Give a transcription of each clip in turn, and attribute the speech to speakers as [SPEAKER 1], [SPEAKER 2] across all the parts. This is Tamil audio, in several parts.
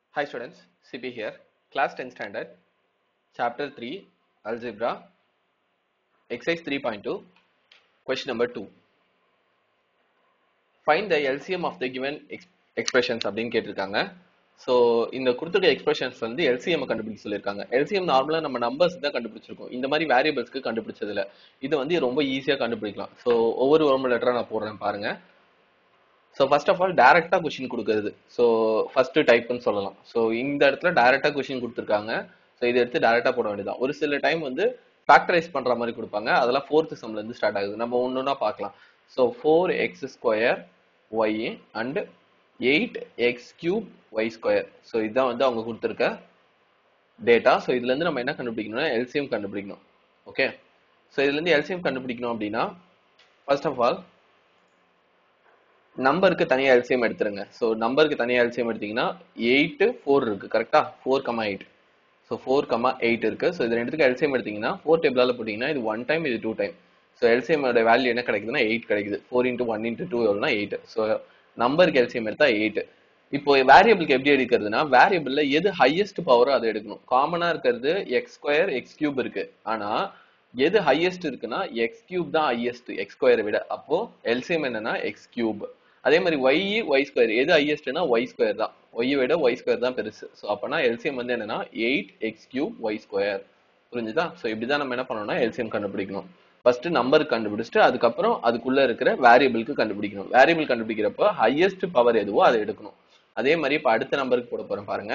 [SPEAKER 1] Hi students, CP here, class 10 standard, chapter 3, algebra, exercise 3.2, question number 2. Find the LCM of the given expressions அப்படின்னு கேட்டிருக்காங்க. ஸோ இந்த கொடுத்துருக்க எக்ஸ்பிரஷன்ஸ் வந்து எல்சிஎம் கண்டுபிடிச்சு சொல்லியிருக்காங்க. எல்சிஎம் நார்மலாக நம்ம நம்பர்ஸ் தான் கண்டுபிடிச்சிருக்கோம். இந்த மாதிரி வேரியபிள்ஸ்க்கு கண்டுபிடிச்சதில்ல. இது வந்து ரொம்ப ஈஸியாக கண்டுபிடிக்கலாம். ஸோ ஒவ்வொரு ரோமன் லெட்டராக நான் போடுறேன் பாருங்க. ஸோ ஃபர்ஸ்ட் ஆஃப் ஆல் டைரக்டா கொஸ்டின் கொடுக்கறது. ஸோ ஃபர்ஸ்ட் டைப்னு சொல்லலாம். ஸோ இந்த இடத்துல டைரக்டா கொஸ்டின் கொடுத்துருக்காங்க. ஸோ இதை எடுத்து டைரக்டா போட வேண்டியதான். ஒரு சில டைம் வந்து ஃபேக்டரைஸ் பண்ற மாதிரி கொடுப்பாங்க. அதெல்லாம் ஃபோர்த் சம்ல இருந்து ஸ்டார்ட் ஆகுது. நம்ம ஒன்னொன்னா பார்க்கலாம். So 4x² y and 8x³ y². So இதுதான் வந்து அவங்க கொடுத்துருக்க டேட்டா. ஸோ இதுல இருந்து நம்ம என்ன கண்டுபிடிக்கணும்னா எல்சிஎம் கண்டுபிடிக்கணும். ஓகே, ஸோ இதுல இருந்து எல்சிஎம் கண்டுபிடிக்கணும் அப்படின்னா ஃபர்ஸ்ட் ஆஃப் ஆல் நம்பருக்கு தனியா எல்சிஎம் எடுத்துருங்க. ஸோ நம்பருக்கு தனியா எல்சிஎம் எடுத்தீங்கன்னா 8 4 இருக்கு கரெக்டா, 4,8. ஸோ 4,8 இருக்கு. ஸோ இது ரெண்டுத்துக்கு எல்சிஎம் எடுத்தீங்கன்னா 4 டேபிளால போட்டீங்கன்னா இது 1 டைம், இது 2 டைம். ஸோ எல்சிஎம் வேல்யூ என்ன கிடைக்குதுன்னா 8 கிடைக்குது. 4 × 1 × 2 எவ்வளோனா 8. ஸோ நம்பருக்கு எல்சிஎம் எடுத்தா 8. இப்போ வேரியபிளுக்கு எப்படி எடுக்கிறதுனா வேரியபிள்ல எது ஹையஸ்ட் பவரோ அதை எடுக்கணும். காமனா இருக்கிறது x² x³ இருக்கு. ஆனா எது ஹையஸ்ட் இருக்குன்னா x³ தான் ஹையஸ்ட் x² விட. அப்போ எல்சிஎம் என்னன்னா x³. அதே மாதிரி y² எது ஹையஸ்ட்னா y² தான். y விட y² தான் பெருசு. ஸோ அப்பனா எல்சிஎம் வந்து என்னன்னா 8x³ y². புரிஞ்சுதா? ஸோ இப்படிதான் நம்ம என்ன பண்ணணும்னா எல்சிஎம் கண்டுபிடிக்கணும். ஃபர்ஸ்ட் நம்பருக்கு கண்டுபிடிச்சிட்டு அதுக்கப்புறம் அதுக்குள்ள இருக்கிற வேரியபிளுக்கு கண்டுபிடிக்கணும். வேரியபிள் கண்டுபிடிக்கிறப்ப ஹையஸ்ட் பவர் எதுவோ அதை எடுக்கணும். அதே மாதிரி இப்ப அடுத்த நம்பருக்கு போட போறேன் பாருங்க.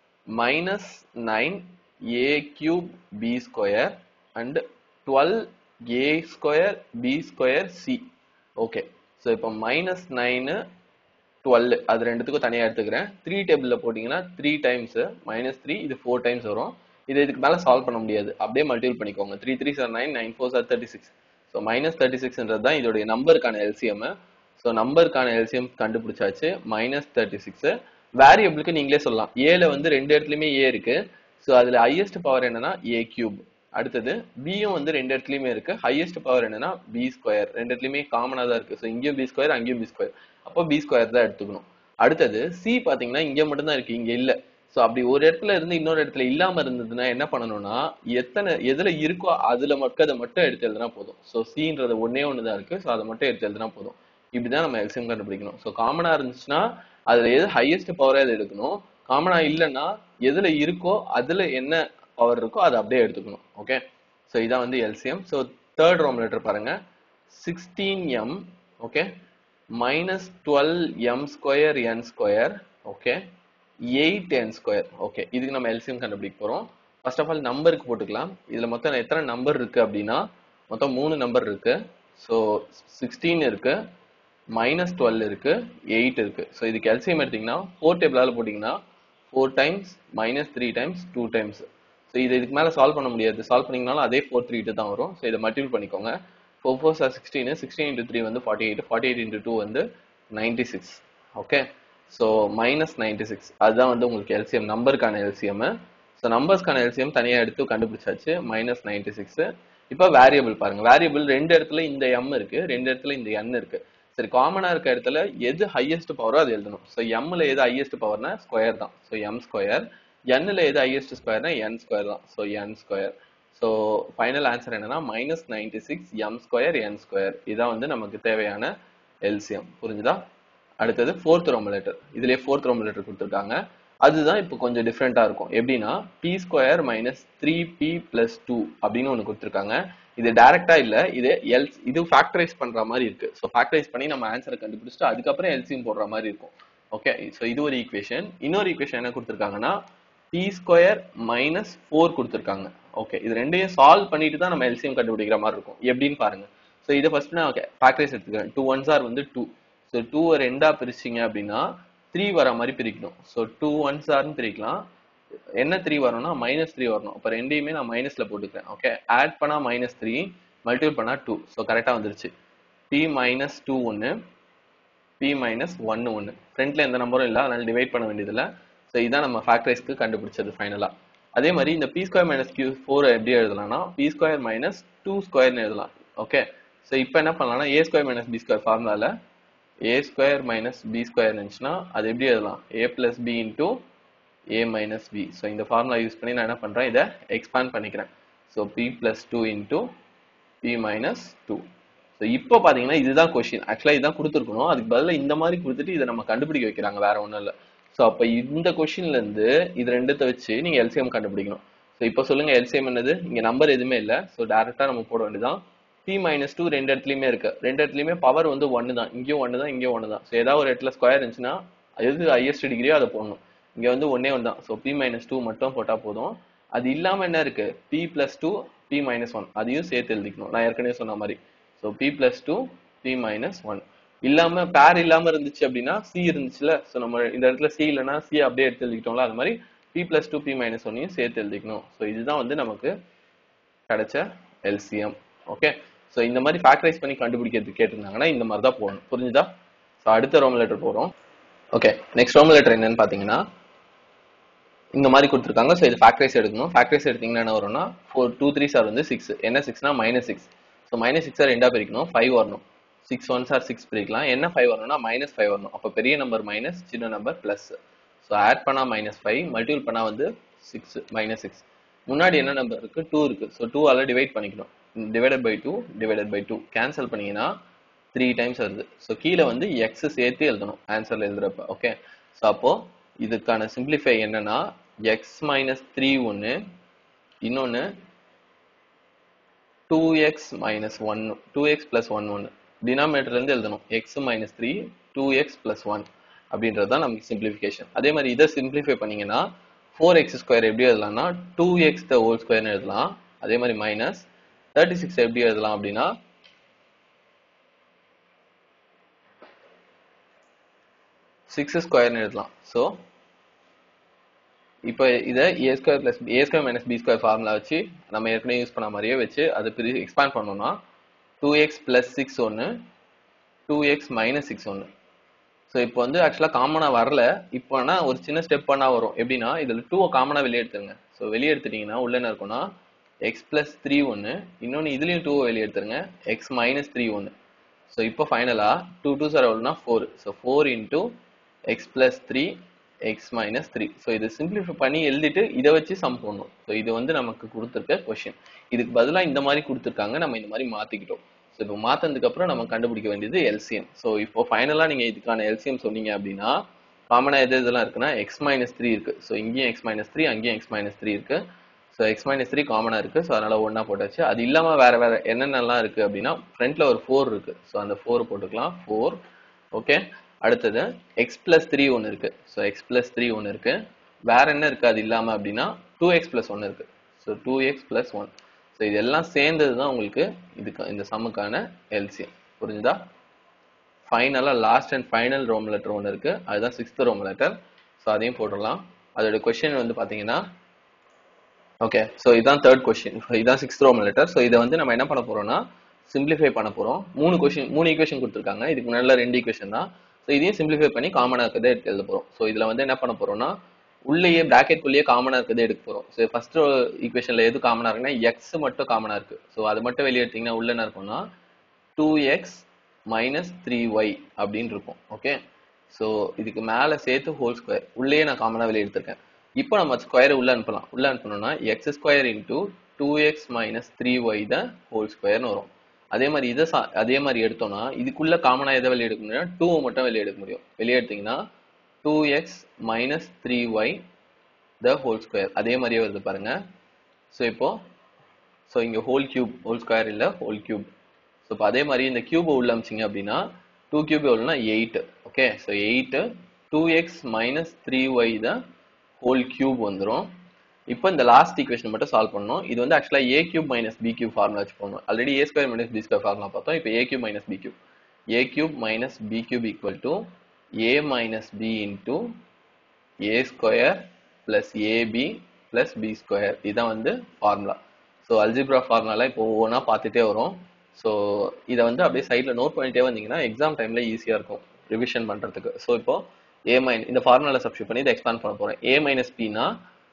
[SPEAKER 1] -9a³ b² and 12a² b²c. Okay, so இப்போ -9 12 அது ரெண்டுத்துக்கும் தனியாக எடுத்துக்கிறேன். 3 டேபிளில் போட்டிங்கன்னா 3 டைம்ஸ் -3, இது 4 டைம்ஸ் வரும். இது இதுக்கு மேலே சால்வ் பண்ண முடியாது. அப்படியே மல்டிபிள் பண்ணிக்கோங்க. 3 3s are 9, 9 4s are 36. So -36ன்றது தான் இதோடைய நம்பருக்கான எல்சிஎம். ஸோ நம்பருக்கான எல்சிஎம் கண்டுபிடிச்சாச்சு. -36. வேரியபிளுக்கு நீங்களே சொல்லலாம். ஏல வந்து ரெண்டு இடத்துலையுமே ஏ இருக்கு. ஸோ அதில் ஹையஸ்ட் பவர் என்னன்னா a³. அடுத்தது பியும் வந்து ரெண்டு இடத்துலயுமே இருக்கு. ஹையஸ்ட் பவர் என்னன்னா b². ரெண்டு இடத்துலயுமே காமனா தான் இருக்கு. ஸோ இங்கேயும் b², அங்கேயும் b². அப்போ b² தான் எடுத்துக்கணும். அடுத்தது சி பாத்தீங்கன்னா இங்க மட்டும் தான் இருக்கு, இங்க இல்ல. ஸோ அப்படி ஒரு இடத்துல இருந்து இன்னொரு இடத்துல இல்லாம இருந்ததுன்னா என்ன பண்ணணும்னா எதுல இருக்கோ அதுல மட்டும் அதை மட்டும் எடுத்து எழுதுனா போதும். ஸோ சின்றது ஒன்னே ஒண்ணுதான் இருக்கு. ஸோ அதை மட்டும் எடுத்து எழுதுனா போதும். இப்படிதான் நம்ம எல்சிஎம் கண்டுபிடிக்கணும். ஸோ காமனா இருந்துச்சுன்னா அதுல எது ஹையஸ்ட் பவரே அதை எடுக்கணும். காமனா இல்லைன்னா எதுல இருக்கோ அதுல என்ன பவர் இருக்கோ அதை அப்படியே எடுத்துக்கணும். ஓகே, ஸோ இதான் வந்து LCM. So third Roman letter பாருங்க. 16m okay -12m² n². Okay, 8n². Okay, இதுக்கு நம்ம எல்சிஎம் கண்டுபிடிக்க போறோம். ஃபர்ஸ்ட் ஆஃப் ஆல் நம்பருக்கு போட்டுக்கலாம். இதுல மொத்தம் எத்தனை நம்பர் இருக்கு அப்படின்னா மொத்தம் 3 நம்பர் இருக்கு. ஸோ 16 இருக்கு, -12 இருக்கு, 8 இருக்கு. ஸோ இதுக்கு எல்சிஎம் எடுத்தீங்கன்னா 4 டேபிளால போட்டீங்கன்னா 4 டைம்ஸ் -3 டைம்ஸ் 2 டைம்ஸ். ஸோ இதுக்கு மேல சால்வ் பண்ண முடியாது. சால்வ் பண்ணீங்கனாலும் அதே 4 3 தான் வரும். ஸோ இதை மல்டிபிள் பண்ணிக்கோங்க. 4 4s are 16, 16 × 3 வந்து 48, 48 × 2 வந்து 96. ஓகே, ஸோ -96 அதுதான் வந்து உங்களுக்கு எல்சிஎம், நம்பருக்கான எல்சிஎம். ஸோ நம்பர்ஸ்க்கான எல்சிஎம் தனியாக எடுத்து கண்டுபிடிச்சாச்சு. -96. இப்போ வேரியபிள் பாருங்க. வேரியபிள் ரெண்டு இடத்துல இந்த m இருக்கு, ரெண்டு இடத்துல இந்த n இருக்கு. சரி, காமனா இருக்க இடத்துல எது ஹையஸ்ட் பவரோ அது எழுதணும். ஸோ எம்ல எது ஹையஸ்ட் பவர்னா ஸ்கொயர் தான். So m². nல எது ஹையஸ்ட் ஸ்கொயர்னா n² தான். So n². So final answer என்னன்னா -96 m² n². இதான் வந்து நமக்கு தேவையான எல்சிஎம். புரிஞ்சுதா? அடுத்தது ஃபோர்த் ரோமன் லெட்டர். இதுலயே ஃபோர்த் ரோமன் லெட்டர் கொடுத்துருக்காங்க. அதுதான் இப்போ கொஞ்சம் டிஃப்ரெண்டா இருக்கும். எப்படின்னா p² - 3p + 2 அப்படின்னு ஒன்று கொடுத்துருக்காங்க. இது டைரக்டா இல்ல, இது ஃபேக்டரைஸ் பண்ற மாதிரி இருக்கு. ஸோ ஃபேக்டரைஸ் பண்ணி நம்ம ஆன்சரை கண்டுபிடிச்சிட்டு அதுக்கப்புறம் எல்சிஎம் போடுற மாதிரி இருக்கும். ஓகே, ஸோ இது ஒரு ஈக்குவேஷன். இன்னொரு ஈக்குவேஷன் என்ன கொடுத்துருக்காங்கன்னா p² - 4 கொடுத்துருக்காங்க. ஓகே, இது ரெண்டையும் சால்வ் பண்ணிட்டு தான் நம்ம எல்சிஎம் கண்டுபிடிக்கிற மாதிரி இருக்கும். எப்படின்னு பாருங்க. ஸோ இதை ஃபர்ஸ்ட் நான் ஃபேக்டரைஸ் எடுத்துக்கிறேன். 2 1s are வந்து 2. ஸோ 2 ரெண்டா பிரிச்சிங்க அப்படின்னா 3 வர மாதிரி பிரிக்கணும். ஸோ 2 1s are பிரிக்கலாம். என்ன 3 வரணும்னா -3 வரணும். அப்போ ரெண்டையுமே நான் மைனஸ்ல போட்டுக்கிறேன். ஓகே, ஆட் பண்ணா -3, மல்டிபிள் பண்ணா 2. ஸோ கரெக்டா வந்துருச்சு. p - 2 1, p - 1 1. ஃப்ரண்ட்ல எந்த நம்பரும் இல்லை, அதனால டிவைட் பண்ண வேண்டியதில்லை. ஸோ இதான் நம்ம ஃபேக்டரைஸ்க்கு கண்டுபிடிச்சது ஃபைனலா. அதே மாதிரி இந்த p² - q4 எப்படி எழுதலாம்னா p² - 2² எழுதலாம். ஓகே, ஸோ இப்போ என்ன பண்ணலாம்னா a² - b² ஃபார்முலால a² - b² இருந்துச்சுன்னா அது எப்படி எழுதலாம்? a + b × a minus b. So இந்த ஃபார்முலா யூஸ் பண்ணி நான் என்ன பண்ணுறேன், இதை எக்ஸ்பேண்ட் பண்ணிக்கிறேன். So p plus 2 into p minus 2. So இப்போ பார்த்தீங்கன்னா இதுதான் கொஸ்டின். ஆக்சுவலாக இதுதான் கொடுத்துருக்கணும், அதுக்கு பதிலாக இந்த மாதிரி கொடுத்துட்டு இதை நம்ம கண்டுபிடிக்க வைக்கிறாங்க, வேற ஒன்றும் இல்லை. ஸோ அப்போ இந்த கொஸ்டின்லேருந்து இது ரெண்டுத்தை வச்சு நீங்கள் எல்சிஎம் கண்டுபிடிக்கணும். ஸோ இப்போ சொல்லுங்க எல்சிஎம் என்னது, இங்கே நம்பர் எதுவுமே இல்லை. ஸோ டேரெக்டாக நம்ம போட வேண்டியதான். p minus 2 ரெண்டு இடத்துலையுமே இருக்கு, ரெண்டு இடத்துலையுமே பவர் வந்து 1 தான், இங்கேயும் 1 தான், இங்கேயும் 1 தான். ஸோ ஏதாவது ஒரு இடத்துல ஸ்கொயர் இருந்துச்சுன்னா எது ஹையஸ்ட் டிகிரியோ அதை போடணும். இங்கே வந்து 1 தான். ஸோ p minus 2 மட்டும் போட்டால் போதும். அது இல்லாமல் என்ன இருக்கு, p plus 2 p minus 1 அதையும் சேர்த்து எழுதிக்கணும், நான் ஏற்கனவே சொன்ன மாதிரி. So p plus 2 p minus 1 இல்லாம பேர் இல்லாம இருந்துச்சு அப்படின்னா c இருந்துச்சுல, ஸோ நம்ம இந்த இடத்துல c இல்லைன்னா c அப்படியே எடுத்து எழுதிக்கிட்டோம்ல, அது மாதிரி p plus 2 p minus 1 சேர்த்து எழுதிக்கணும். ஸோ இதுதான் வந்து நமக்கு கிடைச்ச எல்சிஎம். ஓகே, ஸோ இந்த மாதிரி ஃபேக்டரைஸ் பண்ணி கண்டுபிடிக்கிறதுக்கு கேட்டிருந்தாங்கன்னா இந்த மாதிரி தான் போகணும். புரிஞ்சுதா? ஸோ அடுத்த ரோம் லெட்டர் போகிறோம். ஓகே, நெக்ஸ்ட் ரோம் லெட்டர் என்னன்னு பார்த்தீங்கன்னா இந்த மாதிரி கொடுத்துருக்காங்க. ஸோ இது ஃபேக்டரைஸ் எடுக்கணும். ஃபேக்டரைஸ் எடுத்தீங்கன்னா என்ன வரும்னா 4 2 3s ஆர் வந்து 6. என்ன 6னா -6. ஸோ -6 ரெண்டா பிரிக்கணும், 5 வரணும். 6 1s ஆர் 6 பிரிக்கலாம். என்ன 5 வரணும்னா -5 வரணும். அப்போ பெரிய நம்பர் மைனஸ், சின்ன நம்பர் பிளஸ். ஸோ ஆட் பண்ணா -5, மல்டிபிள் பண்ணா வந்து 6 -6. முன்னாடி என்ன நம்பர் இருக்கு, 2 இருக்கு. ஸோ 2 ஆல டிவைட் பண்ணிக்கணும். Divided by 2 divided by 2 cancel பண்ணீங்கன்னா 3 டைம்ஸ் வருது. ஸோ கீழே வந்து எக்ஸ் சேர்த்து எழுதணும் ஆன்சர்ல எழுதுறப்ப. ஓகே, ஸோ அப்போ இதுக்கான சிம்பிளிஃபை என்னன்னா எக்ஸ் மைனஸ் 3 ஒன்று, இன்னொன்று 2x மைனஸ் 1, 2x பிளஸ் 1 ஒன்று. டினாமினேட்டர்ல இருந்து எழுதணும் எக்ஸ் மைனஸ் 3 2x பிளஸ் 1 அப்படின்றது தான் நமக்கு சிம்பிளிஃபிகேஷன். அதே மாதிரி இதை சிம்பிளிஃபை பண்ணீங்கன்னா 4x ஸ்கொயர் எப்படி எழுதலாம்னா 2x த ஹோல் ஸ்கொயர்னு எழுதலாம். அதே மாதிரி மைனஸ் 36 எப்படி எழுதலாம் அப்படின்னா 6 ஸ்கொயர்னு எழுதலாம். ஸோ இப்போ இதை A square plus A square minus B square formula வச்சு நம்ம ஏற்கனவே யூஸ் பண்ண மாதிரியே வச்சு அதை எக்ஸ்பேண்ட் பண்ணோம்னா 2x பிளஸ் 6 ஒன்று, 2x மைனஸ் 6 ஒன்று. ஸோ இப்போ வந்து ஆக்சுவலாக காமனாக வரல. இப்போனா ஒரு சின்ன ஸ்டெப் பண்ணால் வரும். எப்படின்னா இதில் 2 காமனாக வெளியே எடுத்துருங்க. ஸோ வெளியே எடுத்துட்டீங்கன்னா உள்ள என்ன இருக்குன்னா எக்ஸ் பிளஸ் 3 ஒன்று, இன்னொன்று இதுலேயும் 2 வெளியே எடுத்துருங்க எக்ஸ் மைனஸ் 3 ஒன்று. ஸோ இப்போ ஃபைனலாக 2 2s ஆர் எவ்வளோனா 4. So 4 into x plus 3 x minus 3. So இதை சிம்பிளிஃபை பண்ணி எழுதிட்டு இதை வச்சு சம் போடணும். ஸோ இது வந்து நமக்கு கொடுத்துருக்க கொஸ்டின். இதுக்கு பதிலாக இந்த மாதிரி கொடுத்துருக்காங்க, நம்ம இந்த மாதிரி மாற்றிக்கிட்டோம். ஸோ இப்போ மாற்றினதுக்கு அப்புறம் நம்ம கண்டுபிடிக்க வேண்டியது எல்சிஎம். ஸோ இப்போ ஃபைனலாக நீங்கள் இதுக்கான எல்சிஎம் சொன்னீங்க அப்படின்னா காமனாக எது இதெல்லாம் இருக்குன்னா எக்ஸ் மைனஸ் 3 இருக்கு. ஸோ இங்கேயும் எக்ஸ் மைனஸ் 3, அங்கேயும் எக்ஸ் மைனஸ் 3 இருக்கு. ஸோ எக்ஸ் மைனஸ் 3 காமனாக இருக்கு. ஸோ அதனால ஒன்றா போட்டாச்சு. அது இல்லாமல் வேற வேற என்னென்னலாம் இருக்கு அப்படின்னா ஃப்ரண்ட்ல ஒரு 4 இருக்கு. ஸோ அந்த 4 போட்டுக்கலாம் 4. ஓகே, அடுத்தது எக்ஸ் பிளஸ் 3 ஒன்று இருக்கு. ஸோ எக்ஸ் பிளஸ் 3 ஒன்று இருக்கு. வேற என்ன இருக்கு அது இல்லாமல் அப்படின்னா 2x பிளஸ் 1 இருக்கு. So 2x plus 1. ஸோ இதெல்லாம் சேர்ந்தது தான் உங்களுக்கு இதுக்கு இந்த சம்முக்கான எல்சிஎம். புரிஞ்சுதா? ஃபைனலாக லாஸ்ட் அண்ட் ஃபைனல் ரோம் லெட்டர் ஒன்று இருக்கு, அதுதான் 6th ரோம் லெட்டர். ஸோ அதையும் போட்டுடலாம். அதோட கொஸ்டின் வந்து பார்த்தீங்கன்னா ஓகே, ஸோ இதான் தேர்ட் கொஸ்டின், இதான் 6th ரோம் லெட்டர். ஸோ இதை வந்து நம்ம என்ன பண்ண போறோம்னா சிம்பிளிஃபை பண்ண போறோம். 3 ஈக்குவேஷன் கொடுத்துருக்காங்க. இதுக்கு முன்னாடி 2 ஈக்குவேஷன் தான். ஸோ இதையும் சிம்பிளிஃபை பண்ணி காமனாக இருக்கிறதே எடுத்து எழுத போறோம். ஸோ இதுல வந்து என்ன பண்ண போறோம்னா உள்ளேயே பிராக்கெட்குள்ளேயே காமனாக இருக்கிறதே எடுக்க போறோம். ஸோ ஃபர்ஸ்ட் ஈக்குவேஷன்ல எது காமனாக இருக்குன்னா எக்ஸ் மட்டும் காமனாக இருக்கு. ஸோ அது மட்டும் வெளியே எடுத்தீங்கன்னா உள்ள என்ன இருக்கும்னா 2x மைனஸ் 3y அப்படின்னு இருக்கும். ஓகே, ஸோ இதுக்கு மேலே சேர்த்து ஹோல் ஸ்கொயர் உள்ளேயே நான் காமனாக வெளியே எடுத்திருக்கேன். இப்போ நம்ம ஸ்கொயரை உள்ள அனுப்பலாம். உள்ள அனுப்பணும்னா x square into 2x minus 3y தான் ஹோல் ஸ்கொயர்னு வரும். அதே மாதிரி இதை அதே மாதிரி எடுத்தோம்னா இதுக்குள்ள காமனா எதை வெளியே எடுக்க முடியும், 2 மட்டும் வெளியே எடுக்க முடியும். வெளியே எடுத்தீங்கன்னா 2x minus 3y the whole square அதே மாதிரியே வருது பாருங்க. ஸோ இப்போ இங்க ஹோல் கியூப், ஹோல் ஸ்கொயர் இல்லை ஹோல் கியூப். ஸோ இப்போ அதே மாதிரி இந்த கியூபை உள்ள அமிச்சிங்க அப்படின்னா 2 கியூப் எவ்வளோனா 8. Okay, so 8 2x minus 3y the whole cube வந்துடும். இப்போ இந்த லாஸ்ட் ஈக்குவேஷன் மட்டும் சால்வ் பண்ணணும். இது வந்து ஆக்சுவலாக A cube minus B cube formula வச்சு போகணும். Already A square minus B square formula பார்த்தோம். இப்போ A cube minus B cube, A cube minus B cube equal to A minus B into A square plus AB plus B square. இதுதான் வந்து ஃபார்முலா. ஸோ அல்ஜிப்ரா ஃபார்முலாலாம் இப்போ ஒவ்வொன்றா பார்த்துட்டே வரும். ஸோ இதை வந்து அப்படியே சைடில் நோட் பண்ணிட்டே வந்தீங்கன்னா எக்ஸாம் டைம்ல ஈஸியாக இருக்கும் ரிவிஷன் பண்ணுறதுக்கு. ஸோ இப்போ ஏ மைனஸ் இந்த ஃபார்முலாவில் சப்ஸ்டியூட் பண்ணி இதை எக்ஸ்பேண்ட் பண்ண போகிறேன். ஏ மைனஸ் பின்னா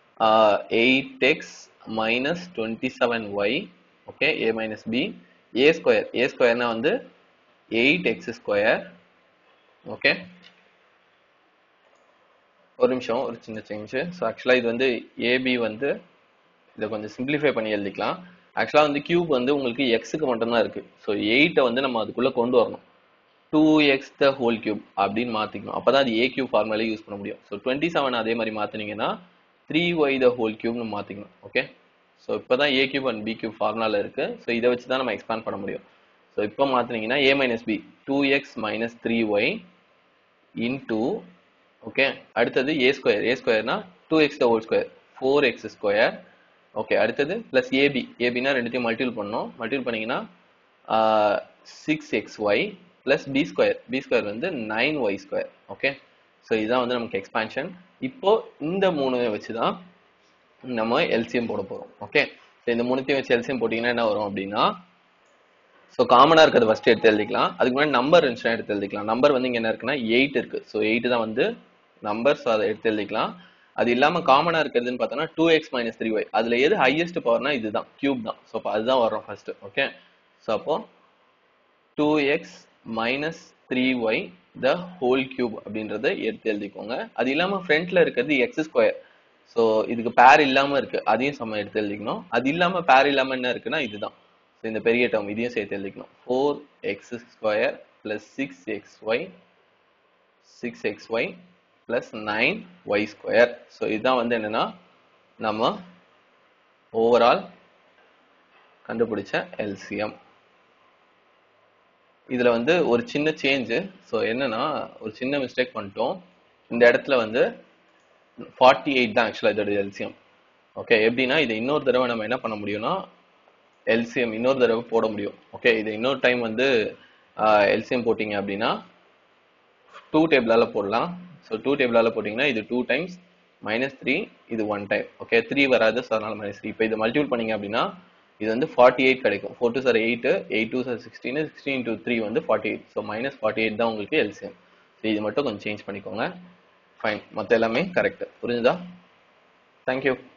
[SPEAKER 1] 8x minus 27y. Okay, a minus b. a square, a square na வந்து 8x square. ஓகே, ஒரு நிமிஷம், ஒரு சின்ன சேஞ்ச். ஸோ ஆக்சுவலாக இது வந்து ஏபி வந்து இதை கொஞ்சம் சிம்பிளிஃபை பண்ணி எழுதிக்கலாம். ஆக்சுவலாக வந்து கியூப் வந்து உங்களுக்கு எக்ஸுக்கு மட்டும்தான் இருக்கு. ஸோ 8 வந்து நம்ம அதுக்குள்ள கொண்டு வரணும். 2x த ஹோல் கியூப் அப்படின்னு மாத்திக்கணும். அப்பதான் அது ஏ கியூப் ஃபார்முலாலே யூஸ் பண்ண முடியும். ஸோ 27 அதே மாதிரி மாத்தினீங்கன்னா 3y த ஹோல் கியூப்னு மாத்திக்கணும். ஓகே, ஸோ இப்போதான் A cube and B cube ஃபார்முலால இருக்கு. ஸோ இதை வச்சு தான் நம்ம எக்ஸ்பேண்ட் பண்ண முடியும். ஸோ இப்போ மாத்தினீங்கன்னா a minus B 2x minus 3y into, okay, அடுத்தது ஏ ஸ்கொயர். ஏ ஸ்கொயர்னா 2x the whole square 4x square. Okay, அடுத்தது பிளஸ் ஏபி. ஏபினா ரெண்டுத்தையும் மல்டிபிள் பண்ணணும். மல்டிபிள் பண்ணீங்கன்னா 6xy plus B square. B square வந்து 9y ஸ்கொயர். ஓகே, ஸோ இதுதான் வந்து நமக்கு எக்ஸ்பான்ஷன். இப்போ இந்த மூணு வச்சு தான் நம்ம எல்சிஎம் போட போறோம். ஓகே, இந்த மூணுத்தையும் வச்சு எல்சிஎம் போட்டீங்கன்னா என்ன வரும் அப்படின்னா, ஸோ காமனா இருக்கிறது ஃபர்ஸ்ட் எடுத்து எழுதிக்கலாம். அதுக்கு முன்னாடி நம்பர் இருந்துச்சுன்னா எடுத்து எழுதிக்கலாம். நம்பர் வந்து இங்க என்ன இருக்குன்னா 8 இருக்கு. ஸோ 8 தான் வந்து நம்பர். ஸோ அதை எடுத்து எழுதிக்கலாம். அது இல்லாம காமனா இருக்கிறதுன்னு பார்த்தோம்னா 2x மைனஸ் 3y. அதுல எது ஹையஸ்ட் பவர்னா இதுதான், கியூப் தான். ஸோ அப்போ அதுதான் வரும் ஃபர்ஸ்ட். ஓகே, ஸோ அப்போ 2x minus 3y the whole cube அப்படின்றத எடுத்து எழுதிக்கோங்க. அது இல்லாம ஃப்ரண்ட்ல இருக்கிறது எக்ஸ் ஸ்கொயர். ஸோ இதுக்கு பேர் இல்லாம இருக்கு, அதையும் சம எடுத்து எழுதிக்கணும். அது இல்லாம பேர் இல்லாம என்ன இருக்குன்னா இதுதான். ஸோ இந்த பெரிய டேர்ம் இதையும் சேர்த்து எழுதிக்கணும். 4x square plus 6xy plus 9y square. So இதுதான் வந்து என்னன்னா நம்ம ஓவரால் கண்டுபிடிச்ச எல்சிஎம். இதுல வந்து ஒரு சின்ன சேஞ்சு. ஸோ என்னன்னா ஒரு சின்ன மிஸ்டேக் பண்ணிட்டோம். இந்த இடத்துல வந்து 48 தான் ஆக்சுவலா இதோட எல்சிஎம். ஓகே, எப்படின்னா இதை இன்னொரு தடவை நம்ம என்ன பண்ண முடியும்னா எல்சிஎம் இன்னொரு தடவை போட முடியும். ஓகே, இது இன்னொரு டைம் வந்து எல்சிஎம் போட்டீங்க அப்படின்னா 2 டேபிளால போடலாம். ஸோ 2 டேபிளால போட்டீங்கன்னா இது 2 டைம்ஸ் மைனஸ் 3, இது 1 டைம். ஓகே, 3 வராது, ஸோ அதனால மைனஸ் 3. இப்போ இதை மல்டிபிள் பண்ணீங்க அப்படின்னா இது வந்து 48 கிடைக்கும். 4 2 சார் 8, 8 2 சார் 16, 16 into 3 வந்து 48. ஸோ மைனஸ் 48 தான் உங்களுக்கு எல்சிஎம். ஸோ இது மட்டும் கொஞ்சம் சேஞ்ச் பண்ணிக்கோங்க. ஃபைன், மற்ற எல்லாமே கரெக்ட். புரிஞ்சுதா? தேங்க்யூ.